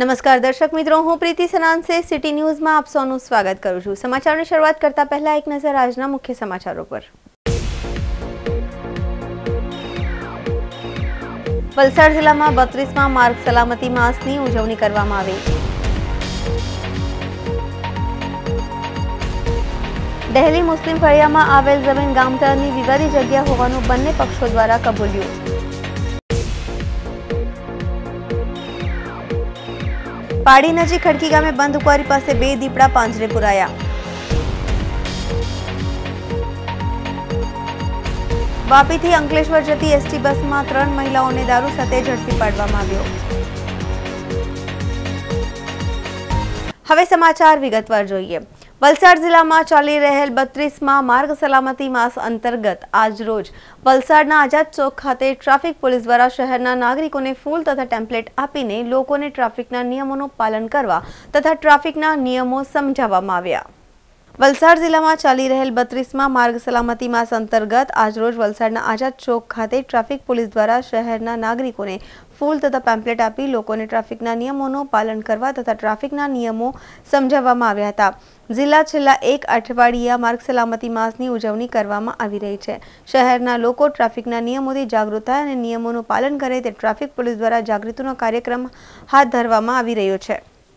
नमस्कार दर्शक मित्रों, हूँ प्रीति सनान से सिटी न्यूज में आप सौનું स्वागत करूँ છું। समाचारों की शुरुआत करता पहला एक नजर આજના मुख्य समाचारों पर। वलसाड जिला में 32માં मार्ग सलामती मासनी उजवणी કરવામાં આવી। दिल्ली मुस्लिम फळिया में आवेल जमीन गामतळની વિવાદી જગ્યા હોવાનું બંને પક્ષો દ્વારા કબૂલ્યું। पाड़ी नजीक खड़की गामे बंद उकवारी पासे 2 દીપડા પાંજરે પુરાયા। वापी थी अंकलेश्वर जती एसटी बस में 3 महिलाओं दारू साथे झड़पी पाडवामां આવ્યો। हवे समाचार विगतवार जोईए। वलसाड जिला में चाली रहेल 32માં मार्ग सलामती मास अंतर्गत आज रोज वलसाडना आजाद चौक खाते ट्राफिक पुलिस द्वारा शहरना नागरिकों फूल तथा टेम्पलेट आपीने लोकोने ट्राफिकना नियमों पालन करवा तथा ट्राफिकना नियमों समझाववामां આવ્યા। वलसाड जिला में चाली रहेल 32માં मार्ग सलामती मास अंतर्गत आज रोज वलसाडना आजाद चौक खाते ट्राफिक पुलिस द्वारा शहरना नागरिकों फूल तथा पेम्पलेट आपी लोकोने ट्राफिकना नियमों पालन करवा तथा ट्राफिकना नियमों समझाववामां આવ્યા હતા। जिला छेल्ला 1 अठवाडिया मार्ग सलामती मासनी उजवणी करवामां आवी रही छे। शहरना लोको ट्राफिकना नियमोथी जागृत थाय अने नियमोनुं पालन करे ते ट्राफिक पुलिस द्वारा जागृतिनो कार्यक्रम हाथ धरवामां आवी रह्यो छे।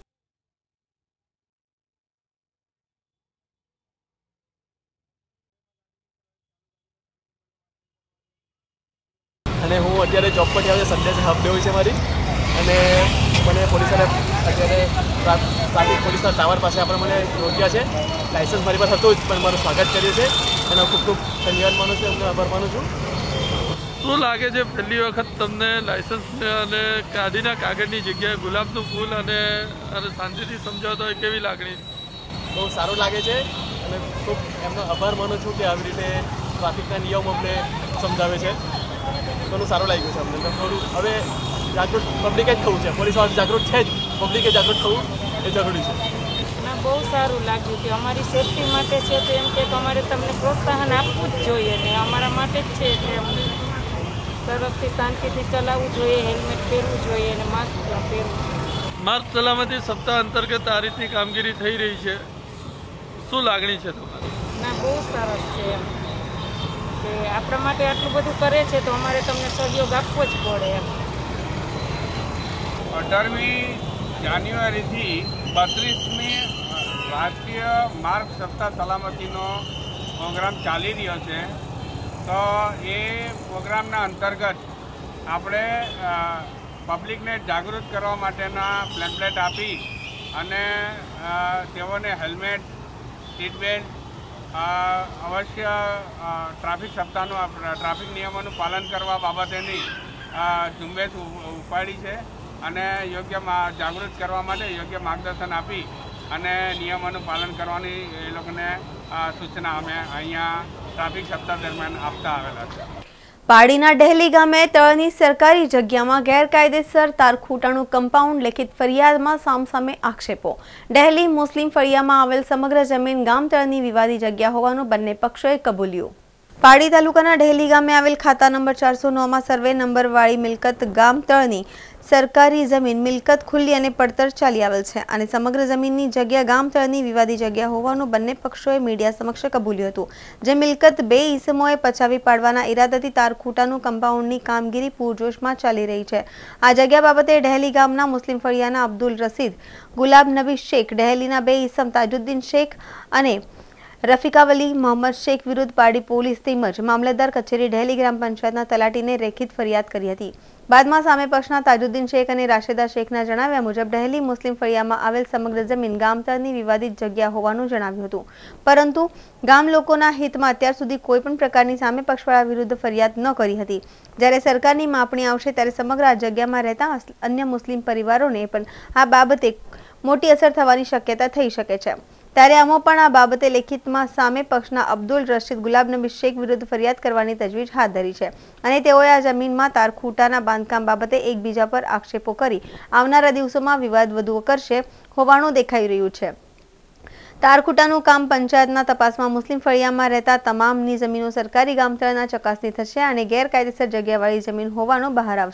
અને હું અત્યારે જોબ પરથી આવ્યો સંદેશ હાફ ડે હોય છે મારી અને મને પોલીસવાળા અત્યારે ટ્રાફિક પોલીસના ટાવર પાસે આપણે મને રોક્યા છે। લાઇસન્સ મારી પાસે હતું જ પણ મારું સ્વાગત કર્યું છે અને ખૂબ ખૂબ ધન્યવાદ માનું છું, એમને આભાર માનું છું। શું લાગે છે પહેલી વખત તમને લાઇસન્સ અને ગાડીના કાગળની જગ્યાએ ગુલાબનું ફૂલ અને શાંતિથી સમજાવતા હોય કેવી લાગણી? બહુ સારું લાગે છે અને ખૂબ એમનો આભાર માનું છું કે આવી રીતે ટ્રાફિકના નિયમ અમને સમજાવે છે। ઘણું સારું લાગ્યું છે અમને। થોડું હવે જાગૃત પબ્લિકે જ થવું છે, પોલીસવાળા જાગૃત છે જ, પબ્લિકે જાગૃત થવું એ જરૂરી છે। ના બહુ સારું લાગ્યું કે અમારી સેફટી માટે છે તો એમ કે અમારે તમને પ્રોત્સાહન આપવું જ જોઈએ ને અમારા માટે જ છે કે સરસથી શાંતિથી ચલાવવું જોઈએ, હેલ્મેટ પહેરવું જોઈએ અને માસ્ક પહેરવું। માર્ગ સલામતી સપ્તાહ અંતર્ગત આ રીતની કામગીરી થઈ રહી છે, શું લાગણી છે તમારી? ના બહુ સરસ છે એમ કે આપણા માટે આટલું બધું કરે છે તો અમારે તમને સહયોગ આપવો જ પડે એમ। 18મી જાન્યુઆરીથી 32મી રાષ્ટ્રીય માર્ગ સપ્તાહ સલામતીનો પ્રોગ્રામ ચાલી રહ્યો છે। તો એ પ્રોગ્રામના અંતર્ગત આપણે પબ્લિકને જાગૃત કરવા માટેના પેમ્પલેટ આપી અને તેઓને હેલ્મેટ, સીટ બેલ્ટ અવશ્ય ટ્રાફિક સપ્તાહનું ટ્રાફિક નિયમોનું પાલન કરવા બાબતેની ઝુંબેશ ઉપાડી છે અને યોગ્ય જાગૃત કરવા માટે યોગ્ય માર્ગદર્શન આપી અને નિયમોનું પાલન કરવાની એ લોકોને સૂચના અમે અહીંયા ટ્રાફિક સપ્તાહ દરમિયાન આપતા આવેલા છે। પાડીના ડહેલી ગામે તળની સરકારી જગ્યામાં ગેરકાયદેસર તારખૂટાનું કમ્પાઉન્ડ લેખિત ફરિયાદમાં સામસામે આક્ષેપો। ડહેલી મુસ્લિમ ફળિયામાં આવેલ સમગ્ર જમીન ગામતળની વિવાદી જગ્યા હોવાનું બંને પક્ષોએ કબૂલ્યું। પાડી તાલુકાના ડહેલી ગામે આવેલ ખાતા નંબર 409માં સર્વે નંબર વાળી મિલકત ગામતળની સરકારી જમીન મિલકત ખુલ્લી અને પડતર ચાલી આવેલ છે અને સમગ્ર જમીનની જગ્યા ગામતળની વિવાદી જગ્યા હોવાનું બંને પક્ષોએ મીડિયા સમક્ષ કબૂલ્યું હતું। જે મિલકત 2 ઈસમોએ પચાવી પાડવાના ઈરાદાથી તારખૂટાનું કમ્પાઉન્ડની કામગીરી પૂરજોશમાં ચાલી રહી છે। આ જગ્યા બાબતે ડહેલી ગામના મુસ્લિમ ફળિયાના અબ્દુલ રસીદ, ગુલાબ નબી શેખ, ડહેલીના 2 ઈસમ તાજુદ્દીન શેખ અને રફીકાવલી મોહમ્મદ શેખ વિરુદ્ધ પાડી પોલીસ તેમજ મામલતદાર કચેરી ડહેલી ગ્રામ પંચાયતના તલાટીને લેખિત ફરિયાદ કરી હતી। બાદમાં સામે પક્ષના તાજુદ્દીન શેખ અને રાશિદા શેખના જણાવ્યા મુજબ ડહેલી મુસ્લિમ ફળિયામાં આવેલ સમગ્ર જમીન ગામતળની વિવાદિત જગ્યા હોવાનું જણાવ્યું હતું, પરંતુ ગામ લોકોના હિતમાં અત્યાર સુધી કોઈપણ પ્રકારની સામે પક્ષવાળા વિરુદ્ધ ફરિયાદ ન કરી હતી। જ્યારે સરકારની માપણી આવશે ત્યારે સમગ્ર આ જગ્યામાં રહેતા અન્ય મુસ્લિમ પરિવારોને પણ આ બાબતે મોટી અસર થવાની શક્યતા થઈ શકે છે। ત્યારે આમાં પણ આ બાબતે લેખિતમાં સામે પક્ષના અબ્દુલ રશીદ, ગુલાબ નબી શેખ વિરુદ્ધ ફરિયાદ કરવાની તજવીજ હાથ ધરી છે અને તેઓએ આ જમીનમાં તારખૂટાના બાંધકામ બાબતે એકબીજા પર આક્ષેપો કરી આવનારા દિવસોમાં વિવાદ વધુ કરશે હોવાનું દેખાઈ રહ્યું છે। તારખૂટાનું કામ પંચાયતના તપાસમાં મુસ્લિમ ફળિયામાં રહેતા તમામની જમીનો સરકારી ગામતળના ચકાસણી થશે અને ગેરકાયદેસર જગ્યાવાળી જમીન હોવાનું બહાર આવશે।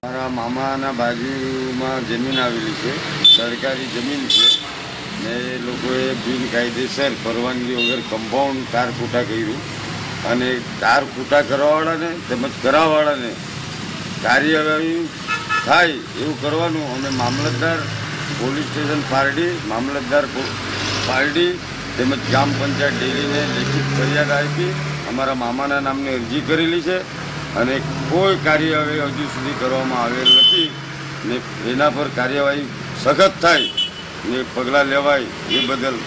મારા મામાના બાજુમાં જમીન આવેલી છે, સરકારી જમીન છે ને એ લોકોએ બિનકાયદેસર પરવાનગી વગર કમ્પાઉન્ડ તાર ખૂટા કર્યું અને તાર ખૂટા કરવાવાળાને તેમજ કરાવવાળાને કાર્યવાહી થાય એવું કરવાનું અમે મામલતદાર પોલીસ સ્ટેશન પારડી, મામલતદાર પારડી તેમજ ગ્રામ પંચાયત ડેલીને લેખિત ફરિયાદ આપી અમારા મામાના નામની અરજી કરેલી છે અને કોઈ કાર્યવાહી હજુ સુધી કરવામાં આવેલ નથી ને એના પર કાર્યવાહી સખત થાય ને પગલાં લેવાય એ બદલ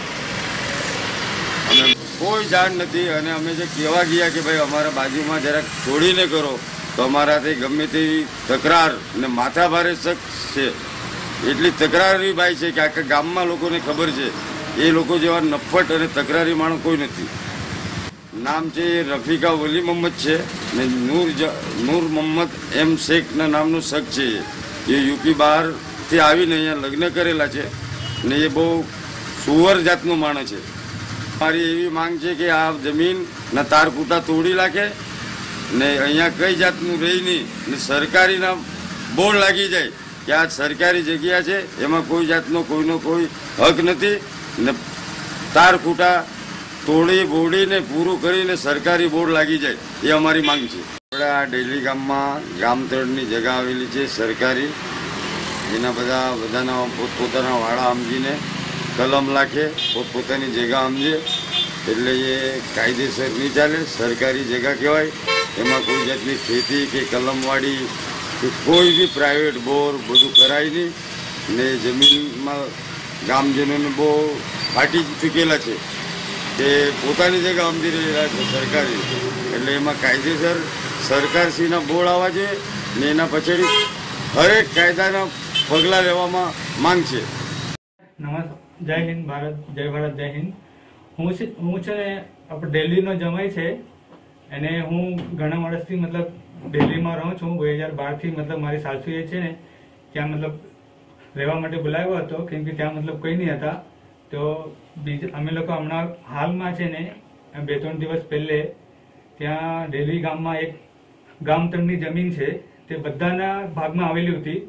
અમે કોઈ જાણ નથી. અને અમે જે કહેવા ગયા કે ભાઈ અમારા બાજુમાં જરાક છોડીને કરો તો અમારાથી ગમે તેવી તકરાર ને માથાભારે શખ્સ છે એટલી તકરારી ભાઈ છે કે આખા ગામમાં લોકોને ખબર છે એ લોકો જેવા નફ્ફટ અને તકરારી માણસ કોઈ નથી. નામ છે રફીકા વલી મોહમ્મદ છે ને નૂર મોહમ્મદ એમ શેખના નામનો શખ્સ છે. એ યુપી બહારથી આવીને અહીંયા લગ્ન કરેલા છે ને એ બહુ સુવર જાતનો માણસ છે. મારી એવી માંગ છે કે આ જમીનના તાર કૂટા તોડી નાખે ને અહીંયા કઈ જાતનું રહી નહીં ને સરકારીના બોર્ડ લાગી જાય કે આ સરકારી જગ્યા છે, એમાં કોઈ જાતનો કોઈનો કોઈ હક નથી ને તાર કૂટા તોડી બોડીને પૂરું કરીને સરકારી બોર્ડ લાગી જાય એ અમારી માંગ છે. આપણે આ ડેલી ગામમાં ગામતળની જગ્યા આવેલી છે સરકારી, એના બધાના પોતપોતાના વાળા સમજીને કલમ લાખે, પોતપોતાની જગ્યા સમજે એટલે એ કાયદેસર નહીં ચાલે. સરકારી જગ્યા કહેવાય, એમાં કોઈ જાતની ખેતી કે કલમવાડી કે કોઈ બી પ્રાઇવેટ બોર બધું કરાય નહીં ને જમીનમાં ગામજનોને બહુ ફાટી ચૂકેલા છે તે પોતાની જગ્યા સમજી રહેલા છે સરકારી, એટલે એમાં કાયદેસર સરકારશ્રીના બોર્ડ આવવા જોઈએ ને એના પછી હરેક કાયદાના પગલાં લેવામાં માંગ છે. નમસ્કાર, જય હિન્દ ભારત, જય ભારત, જય હિન્દ. હું છે ને આપણે દિલ્હીનો જમાઈ છે અને હું ઘણા વર્ષથી મતલબ દિલ્હીમાં રહું છું. 2012થી મતલબ મારી સાસુએ છે ને ત્યાં મતલબ રહેવા માટે બોલાવ્યો હતો કેમ કે ત્યાં મતલબ કંઈ નહીં હતા. તો અમે લોકો હમણાં હાલમાં છે ને 2-3 દિવસ પહેલે ત્યાં દિલ્હી ગામમાં એક ગામતળની જમીન છે તે બધાના ભાગમાં આવેલી હતી.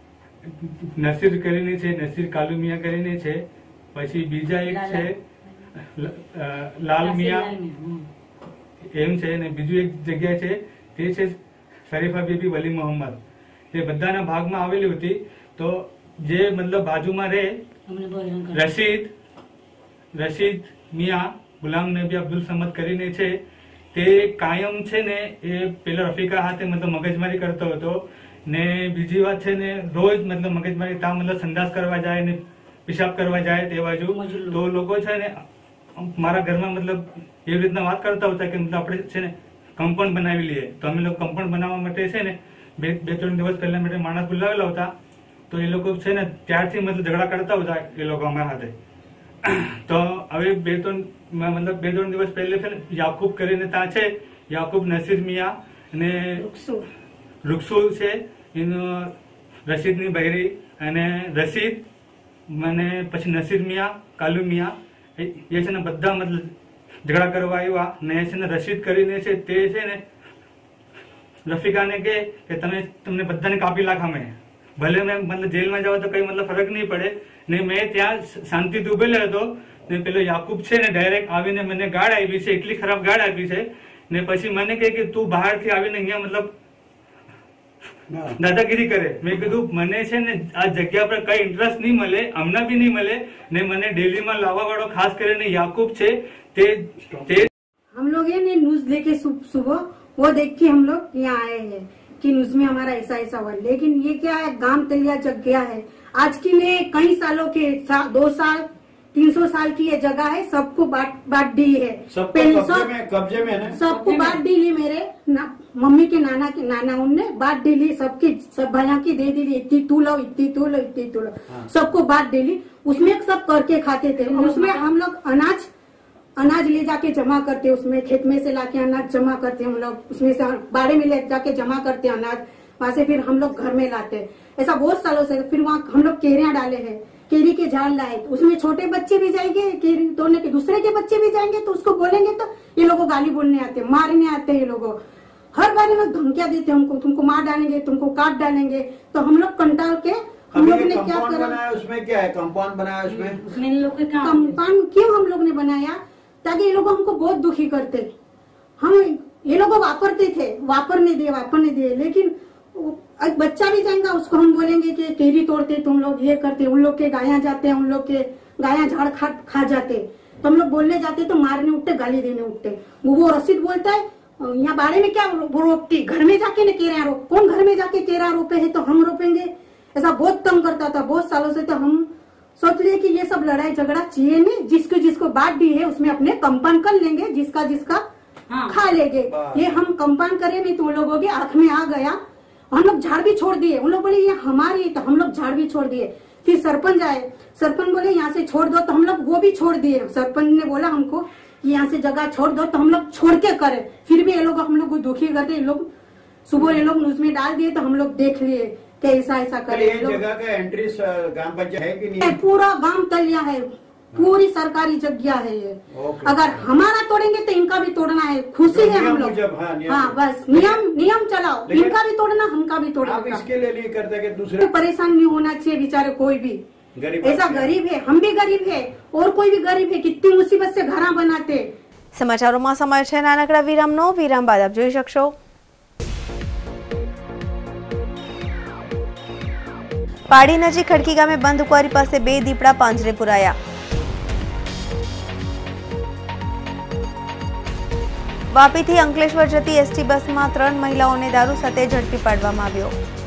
નસીર કરીને છે, નસીર કાલુમિયા કરીને છે, પછી બીજા એક છે લાલ મિયા એમ છે ને બીજું એક જગ્યા છે તે છે શરીફા બીબી વલી મોહમ્મદ. તે બધાના ભાગમાં આવેલી હતી. તો જે મતલબ બાજુમાં રહે રશીદ મિયા ગુલામ નબી અબ્દુલ સમદ કરીને છે તે કાયમ છે ને એ પેલા રફીકા હાથે મતલબ મગજમારી કરતો હતો ને બીજી વાત છે ને રોજ મતલબ મગજમારી ત્યાં મતલબ સંડાસ કરવા જાય ને પેશાબ કરવા જાય તે બાજુ. તો લોકો છે ને મારા ઘરમાં મતલબ એવી રીતના વાત કરતા હતા કે મતલબ આપણે છે ને કમ્પાઉન્ડ બનાવી લઈએ. તો અમે લોકો કમ્પાઉન્ડ બનાવવા માટે છે ને 2-3 દિવસ પહેલા માટે માણસ બોલાવેલા હતા. તો એ લોકો છે ને ત્યારથી મતલબ ઝઘડા કરતા હતા એ લોકો અમારા હાથે. તો હવે 2-3 દિવસ પહેલે છે ને યાકુબ કરીને ત્યાં છે, યાકુબ નસીર મિયા અને રૂકસુ છે એનું રશીદની બહેરી અને રશીદ અને પછી નસીર મિયા કાલુ મિયા એ છે ને બધા મતલબ ઝઘડા કરવા આવ્યા ને છે ને રશીદ કરીને છે તે છે ને રફીકાને કે તમને બધાને કાપી નાખ, અમે ભલે મેં મતલબ જેલમાં જાવ તો કઈ મતલબ ફરક નહીં પડે ને મેં ત્યાં શાંતિથી ઉભેલો હતો ને પેલો યાકુબ છે ને ડાયરેક્ટ આવીને મને ગાળ આપી છે, એટલી ખરાબ ગાળ આપી છે ને પછી મને કહે કે તું બહારથી આવીને અહીંયા મતલબ દાદાગીરી કરે. મેં કીધું મને છે ને આ જગ્યા પર કઈ ઇન્ટરેસ્ટ નહીં મળે, હમણાં બી નહીં મળે ને મને દિલ્હીમાં લાવવા વાળો ખાસ કરીને યાકુબ છે તે हम लोग ये न्यूज देखे सुबह वो देख के हम लोग यहाँ आए हैं कि न्यूज में हमारा ऐसा ऐसा हुआ. लेकिन ये क्या है, गांव तलिया जगह है. आज की ने कई सालों के 2 साल 300 साल की ये जगह है, सबको बांट दी है. कब्जे में ना सबको बांट दी ली. मेरे मम्मी के नाना उनने बांट दी ली, सबकी सब भैया की दे दी ली. इतनी तू लो, इतनी तू लो, इतनी तू लो, सबको बांट दी ली. उसमें सब करके खाते थे. उसमें हम लोग अनाज ले जाके जमा करते, उसमें खेत में से लाके अनाज जमा करते हम लोग, उसमें से बाड़े में ले जाके जमा करते अनाज, वहां से फिर हम लोग घर में लाते. ऐसा बहुत सालों से. फिर वहाँ हम लोग केरियां डाले हैं, केरी के झाड़ लाए, उसमें छोटे बच्चे भी जाएंगे केरी तोड़ने के, दूसरे के बच्चे भी जाएंगे तो उसको बोलेंगे तो ये लोगों गाली बोलने आते, मारने आते ये लोगों. हर बार लोग धमकियां देते हमको, तुमको मार डालेंगे, तुमको काट डालेंगे। तो हम लोग कंटाल के हम लोग ने क्या करा, उसमें क्या है, कंपाउंड बनाया उसमें कंपाउंड क्यों हम लोग ने बनाया, ताकि ये लोग हमको बहुत दुखी करते। हम ये लोग वापरने दिए, लेकिन एक बच्चा भी जाएगा उसको हम बोलेंगे कि केरी तोड़ते तुम लोग, ये करते, उन लोग के गाया जाते हैं, उन लोग के गाया झाड़ खा जाते, तो हम लोग बोलने जाते तो मारने उठते, गाली देने उठते। वो रशीद बोलता है यहाँ बाड़े में क्या रोकती, घर में जाके न केरा रोप, कौन घर में जाके केरा रोपे है तो हम रोपेंगे, ऐसा बहुत तंग करता था बहुत सालों से। तो हम सोच लिए कि ये सब लड़ाई झगड़ा चाहिए नहीं, जिसको बात दी है उसमें अपने कंपाउंड कर लेंगे, जिसका खा लेंगे। ये हम कंपाउंड करे नहीं तो उन लोगों के आंख में आ गया, हम लोग झाड़ भी छोड़ दिए। उन लोग बोले ये हमारी, तो हम लोग झाड़ भी छोड़ दिए। फिर सरपंच आए, सरपंच बोले यहाँ से छोड़ दो, तो हम लोग वो भी छोड़ दिए। सरपंच ने बोला हमको कि यहाँ से जगह छोड़ दो, तो हम लोग छोड़ के करे। फिर भी ये लोग हम लोग को दुखी करते, ये लोग सुबह ये लोग न्यूज में डाल दिए, तो हम लोग देख लिए कि ऐसा करे। ये जगह का एंट्री ग्राम पंचायत है कि नहीं? पूरा गांव तलिया है, पूरी सरकारी जगह है ये। अगर हमारा तोड़ेंगे तो इनका भी तोड़ना है, खुशी है हम लोग। हाँ बस नियम चलाओ, इनका भी तोड़ना, हमका भी तोड़ना। आप इसके लिए नहीं करते कि दूसरे परेशान नहीं होना चाहिए बेचारे, कोई भी ऐसा गरीब है, हम भी गरीब है और कोई भी गरीब है, कितनी मुसीबत से घर बनाते। સમાચારોમાં સમય છે નાનકડા વિરામનો, વિરામ બાદ આપ જોઈ શકશો પાડી નજીક ખડકી ગામે બંધ કુવારી પાસે 2 દીપડા પાંજરે પુરાયા। વાપીથી અંકલેશ્વર જતી એસટી બસમાં 3 મહિલાઓને દારૂ સાથે ઝડપી પાડવામાં આવ્યો।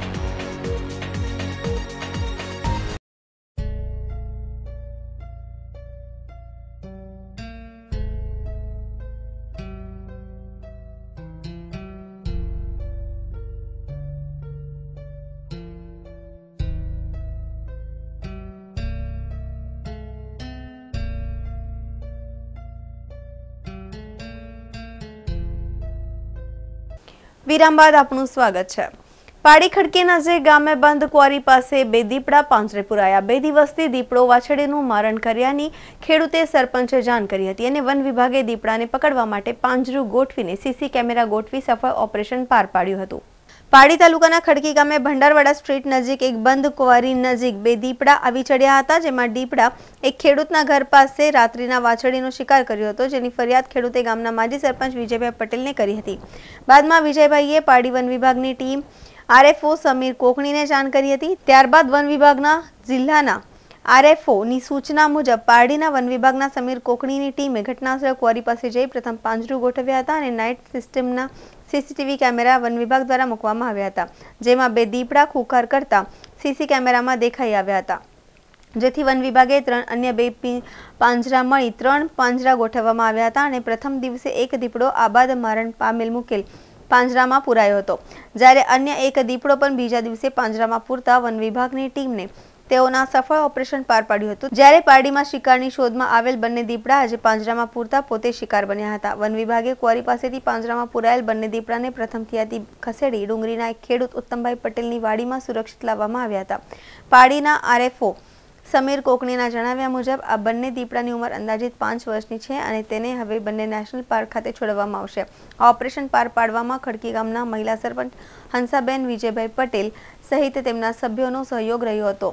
વિરામ બાદ આપનું સ્વાગત છે। પાડી ખડકી નજીક ગામે બંધ ક્વારી પાસે 2 દીપડા પાંજરે પુરાયા। 2 દિવસથી દીપડો વાછડીનું મારણ કર્યાની ખેડૂતે સરપંચે જાણ કરી હતી અને વન વિભાગે દીપડાને પકડવા માટે પાંજરું ગોઠવીને સીસી કેમેરા ગોઠવી સફળ ઓપરેશન પાર પાડ્યું હતું। પાડી તાલુકાના ખડકી ગામે ભંડારવાડા સ્ટ્રીટ નજીક એક બંધ ક્વારી નજીક 2 દીપડા આવી ચડ્યા હતા, જેમાં દીપડા એક ખેડૂતના ઘર પાસે રાત્રિના વાછડીનો શિકાર કર્યો હતો, જેની ફરિયાદ ખેડૂતે ગામના માજી સરપંચ વિજયભાઈ પટેલને કરી હતી। બાદમાં વિજયભાઈએ પાડી વન વિભાગની ટીમ આરએફઓ સમીર કોકણીને જાણ કરી હતી। ત્યારબાદ વન વિભાગના જિલ્લાના આરએફઓની સૂચના મુજબ પારડીના વન વિભાગના સમીર કોકણીની ટીમે ઘટનાસ્થળ ક્વારી પાસે જઈ પ્રથમ પાંજરું ગોઠવ્યા હતા અને નાઇટ સિસ્ટમના સીસીટીવી કેમેરા વન વિભાગ દ્વારા મૂકવામાં આવ્યા હતા, જેમાં 2 દીપડા ખુખાર કરતા સીસી કેમેરામાં દેખાઈ આવ્યા હતા, જેથી વન વિભાગે અન્ય 2 પાંજરા મળી 3 પાંજરા ગોઠવવામાં આવ્યા હતા અને પ્રથમ દિવસે એક દીપડો આબાદ મારણ પામેલ મુકેલ પાંજરામાં પુરાયો હતો, જ્યારે અન્ય એક દીપડો પણ બીજા દિવસે પાંજરામાં પૂરતા વન વિભાગની ટીમને તેઓના સફળ ઓપરેશન પાર પાડ્યું હતું। જ્યારે પારડીમાં શિકારની શોધમાં આવેલ બંને દીપડા આજે પાંજરામાં પૂરતા પોતે શિકાર બન્યા હતા। વન વિભાગે ક્વારી પાસેથી પાંજરામાં પુરાયેલ બંને દીપડાને પ્રથમ થિયાથી ખસેડી ડુંગરીના એક ખેડૂત ઉત્તમભાઈ પટેલની વાડીમાં સુરક્ષિત લાવવામાં આવ્યા હતા। પારડીના આરએફઓ સમીર કોકણીના જણાવ્યા મુજબ આ બંને દીપડાની ઉંમર અંદાજિત 5 વર્ષની છે અને તેને હવે બંને નેશનલ પાર્ક ખાતે છોડવામાં આવશે। આ ઓપરેશન પાર પાડવામાં ખડકી ગામના મહિલા સરપંચ હંસાબેન વિજયભાઈ પટેલ સહિત તેમના સભ્યોનો સહયોગ રહ્યો હતો।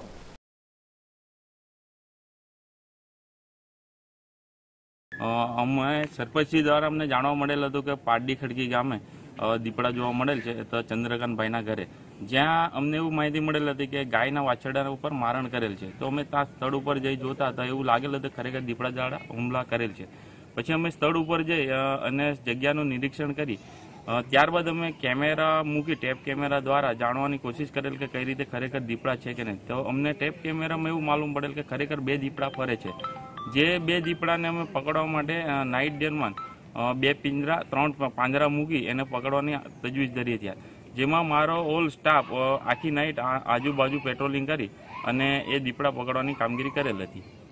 અમે સરપંચજી દ્વારા અમને જાણવા મળેલ હતું કે પારડી ખડકી ગામે દીપડા જોવા મળેલ છે, તો ચંદ્રકાંતભાઈના ઘરે, જ્યાં અમને એવું માહિતી મળેલ હતી કે ગાયના વાછરડા ઉપર મારણ કરેલ છે। તો અમે ત્યાં સ્થળ ઉપર જઈ જોતા હતા, એવું લાગેલ હતું ખરેખર દીપડા દ્વારા હુમલા કરેલ છે। પછી અમે સ્થળ ઉપર જઈ અને જગ્યાનું નિરીક્ષણ કરી, ત્યારબાદ અમે કેમેરા મૂકી ટેપ કેમેરા દ્વારા જાણવાની કોશિશ કરેલ કે કઈ રીતે ખરેખર દીપડા છે કે નહીં। તો અમને ટેપ કેમેરામાં એવું માલુમ પડેલ કે ખરેખર 2 દીપડા ફરે છે। જે 2 દીપડાને અમે પકડવા માટે નાઇટ ડેરમાં 2 પિંજરા 3 પાંજરા મૂકી એને પકડવાની તજવીજ ધરી હતી, જેમાં મારો ઓલ સ્ટાફ આખી નાઇટ આજુબાજુ પેટ્રોલિંગ કરી અને એ દીપડા પકડવાની કામગીરી કરેલ હતી।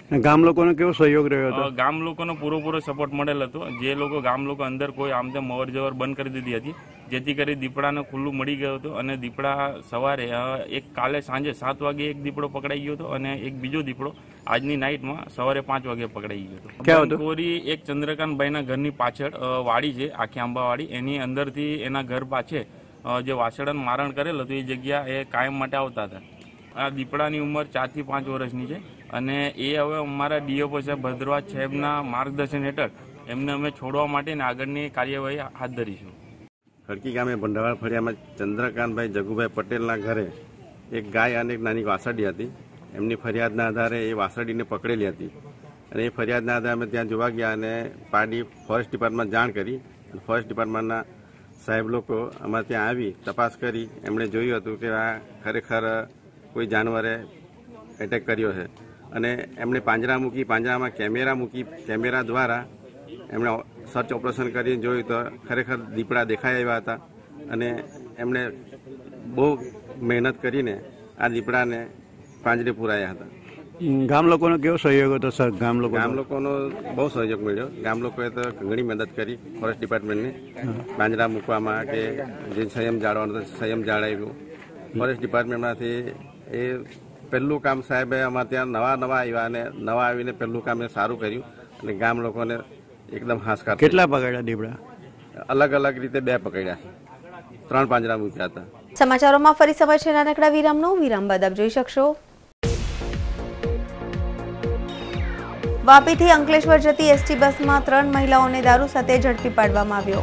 ગામ લોકોનો કેવો સહયોગ રહ્યો હતો? ગામ લોકોનો પૂરેપૂરો સપોર્ટ મળેલ હતો. જે લોકો ગામ લોકો અંદર કોઈ આમ તેમ અવર જવર બંધ કરી દીધી હતી, જેથી કરી દીપડાને ખુલ્લું મળી ગયું હતું. અને દીપડા સવારે કાલે સાંજે 7 વાગે એક દીપડો પકડાઈ ગયો હતો અને એક બીજો દીપડો આજની નાઇટમાં સવારે 5 વાગે પકડાઈ ગયો હતો. કોરી એક ચંદ્રકાંતભાઈના ઘરની પાછળ વાડી છે, આખી આંબાવાડી, એની અંદરથી એના ઘર પાછળ જે વાછરડાનું મારણ કરેલ હતું એ જગ્યા એ કાયમ માટે આવતા હતા. આ દીપડાની ઉંમર 4 થી 5 વર્ષની છે અને એ હવે અમારા ડીઓપો સાહેબ ભદ્રવાજ સાહેબના માર્ગદર્શન હેઠળ એમને અમે છોડવા માટે આગળની કાર્યવાહી હાથ ધરીશું. ખડકી ગામે ભંડાવાડ ફળિયામાં ચંદ્રકાંતભાઈ જગુભાઈ પટેલના ઘરે એક ગાય અને એક નાની વાસળી હતી. એમની ફરિયાદના આધારે એ વાસળીને પકડેલી હતી અને એ ફરિયાદના આધારે અમે ત્યાં જોવા ગયા અને પાડી ફોરેસ્ટ ડિપાર્ટમેન્ટ જાણ કરી. ફોરેસ્ટ ડિપાર્ટમેન્ટના સાહેબ લોકો અમારે ત્યાં આવી તપાસ કરી. એમણે જોયું હતું કે આ ખરેખર કોઈ જાનવરે એટેક કર્યો છે અને એમણે પાંજરા મૂકી, પાંજરામાં કેમેરા મૂકી, કેમેરા દ્વારા એમણે સર્ચ ઓપરેશન કરીને જોયું તો ખરેખર દીપડા દેખાઈ આવ્યા હતા અને એમણે બહુ મહેનત કરીને આ દીપડાને પાંજરે પુરાયા હતા. ગામ લોકોનો કેવો સહયોગ હતો સર? ગામ લોકોનો બહુ સહયોગ મળ્યો. ગામ લોકોએ તો ઘણી મદદ કરી ફોરેસ્ટ ડિપાર્ટમેન્ટને પાંજરા મૂકવામાં, કે જે સંયમ જાળવવાનો સંયમ જાળવ્યું. ફોરેસ્ટ ડિપાર્ટમેન્ટમાંથી એ પહેલું કામ સાહેબે અમારે ત્યાં નવા આવ્યા અને નવા આવીને પહેલું કામ એ સારું કર્યું અને ગામ લોકોને એકદમ હાશકાર. કેટલા પકડ્યા દીપડા? અલગ અલગ રીતે 2 પકડ્યા, 3 પાંજરા મૂક્યા હતા. સમાચારોમાં ફરી સમય છે નાનકડા વિરામનો. વિરામ બાદ આપ જોઈ શકશો વાપીથી અંકલેશ્વર જતી એસટી બસમાં 3 મહિલાઓને દારૂ સાથે ઝડપી પાડવામાં આવ્યો.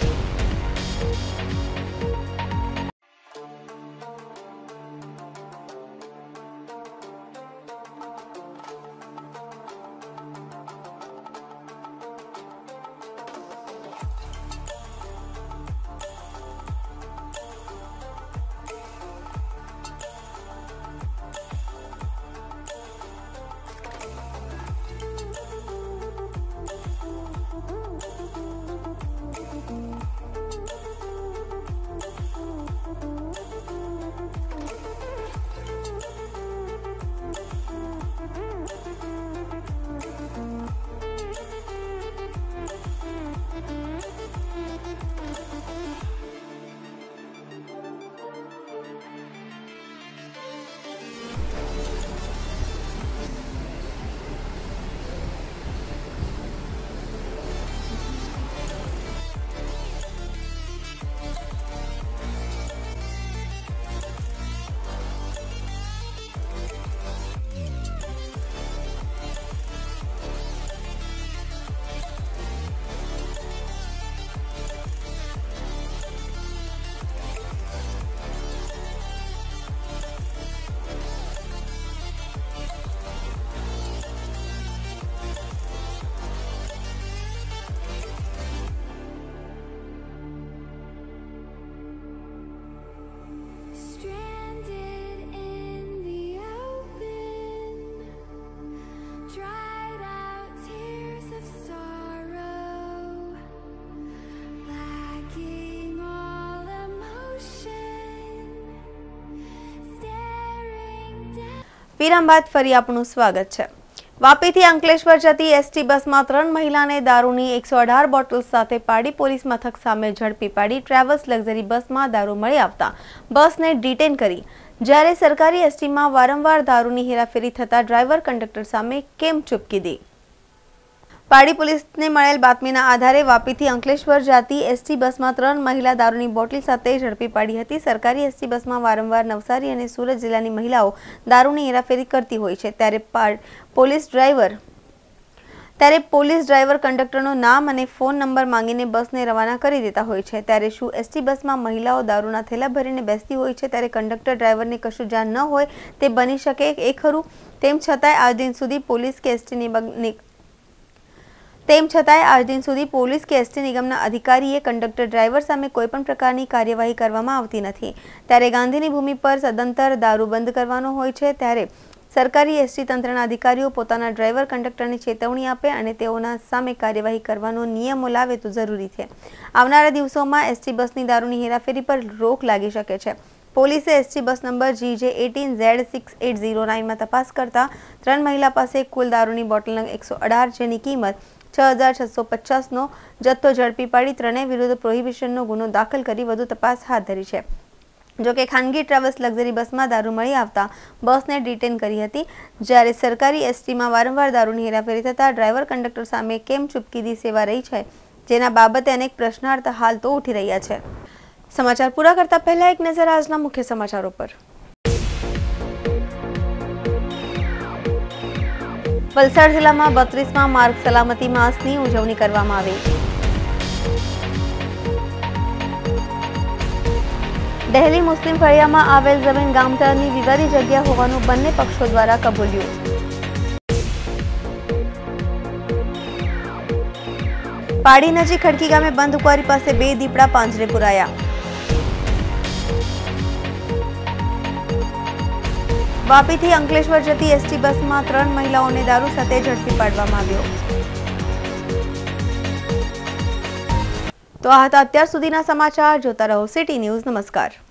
વિરામ બાદ ફરી આપનું સ્વાગત છે. વાપીથી અંકલેશ્વર જતી એસટી બસમાં 3 મહિલાને દારૂની 118 બોટલ સાથે પાડી પોલીસ મથક સામે ઝડપી પાડી. ટ્રાવેલ્સ લક્ઝરી બસમાં દારૂ મળી આવતા બસને ડિટેન કરી. જ્યારે સરકારી એસટીમાં વારંવાર દારૂની હેરાફેરી થતા ડ્રાઈવર કંડક્ટર સામે કેમ ચૂપકી દી? પાડી પોલીસને મળેલ બાતમીના આધારે વાપીથી અંકલેશ્વર જતી એસટી બસમાં 3 મહિલા દારૂની બોટલ સાથે ઝડપી પાડી હતી. સરકારી એસટી બસમાં વારંવાર નવસારી અને સુરત જિલ્લાની મહિલાઓ દારૂની હેરાફેરી કરતી હોય છે. ત્યારે પોલીસ ડ્રાઈવર કંડક્ટરનું નામ અને ફોન નંબર માંગીને બસને રવાના કરી દેતા હોય છે. ત્યારે શું એસટી બસમાં મહિલાઓ દારૂના થેલા ભરીને બેસતી હોય છે ત્યારે કંડક્ટર ડ્રાઈવરને કશું જાણ ન હોય તે બની શકે એ ખરું? તેમ છતાંય આજ દિન સુધી પોલીસ કે એસટી નિગમના અધિકારીએ કંડક્ટર ડ્રાઈવર સામે કોઈપણ પ્રકારની કાર્યવાહી કરવામાં આવતી નથી. ત્યારે ગાંધીની ભૂમિ પર સદંતર દારૂ બંધ કરવાનો હોય છે. ત્યારે સરકારી એસટી તંત્રના અધિકારીઓ પોતાના ડ્રાઈવર કંડક્ટરને ચેતવણી આપે અને તેઓના સામે કાર્યવાહી કરવાનો નિયમો લાવે તો જરૂરી છે. આવનારા દિવસોમાં એસટી બસની દારૂની હેરાફેરી પર રોક લાગી શકે છે. પોલીસે એસટી બસ નંબર GJ18Z6809 માં તપાસ કરતા 3 મહિલા પાસે કુલ દારૂની બોટલ નંગ 118 જેની કિંમત 6650 નો જથ્થો ઝડપી પાડી ત્રણેય વિરુદ્ધ પ્રોહિબિશનનો ગુનો દાખલ કરી વધુ તપાસ હાથ ધરી છે। જો કે ખાનગી ટ્રાવેલ્સ લક્ઝરી બસમાં દારૂ મળી આવતા બસને ડિટેન કરી હતી, જ્યારે સરકારી એસટીમાં વારંવાર દારૂની હેરાફેરી થતા ડ્રાઈવર કંડક્ટર સામે કેમ ચૂપકીદી સેવા રહી છે, જેના બાબતે અનેક પ્રશ્નાર્થ હાલ તો ઉઠી રહ્યા છે। સમાચાર પૂરા કરતા પહેલા એક નજર આજના મુખ્ય સમાચારો પર। વલસાડ જિલ્લામાં 32મા માર્ગ સલામતી માસની ઉજવણી કરવામાં આવી। દિલ્હી મુસ્લિમ ફળિયામાં આવેલ જમીન ગામતળની વિવાદી જગ્યા હોવાનું બંને પક્ષો દ્વારા કબૂલ્યું। પાડી નજીક ખડકી ગામે બંધ ઉકવારી પાસે 2 દીપડા પાંજરે પુરાયા। વાપીથી અંકલેશ્વર જતી એસટી બસમાં 3 મહિલાઓને દારૂ સાથે ઝડપી પાડવામાં આવ્યો। તો આ હતા અત્યાર સુધીના સમાચાર। જોતા રહો સિટી ન્યૂઝ। નમસ્કાર।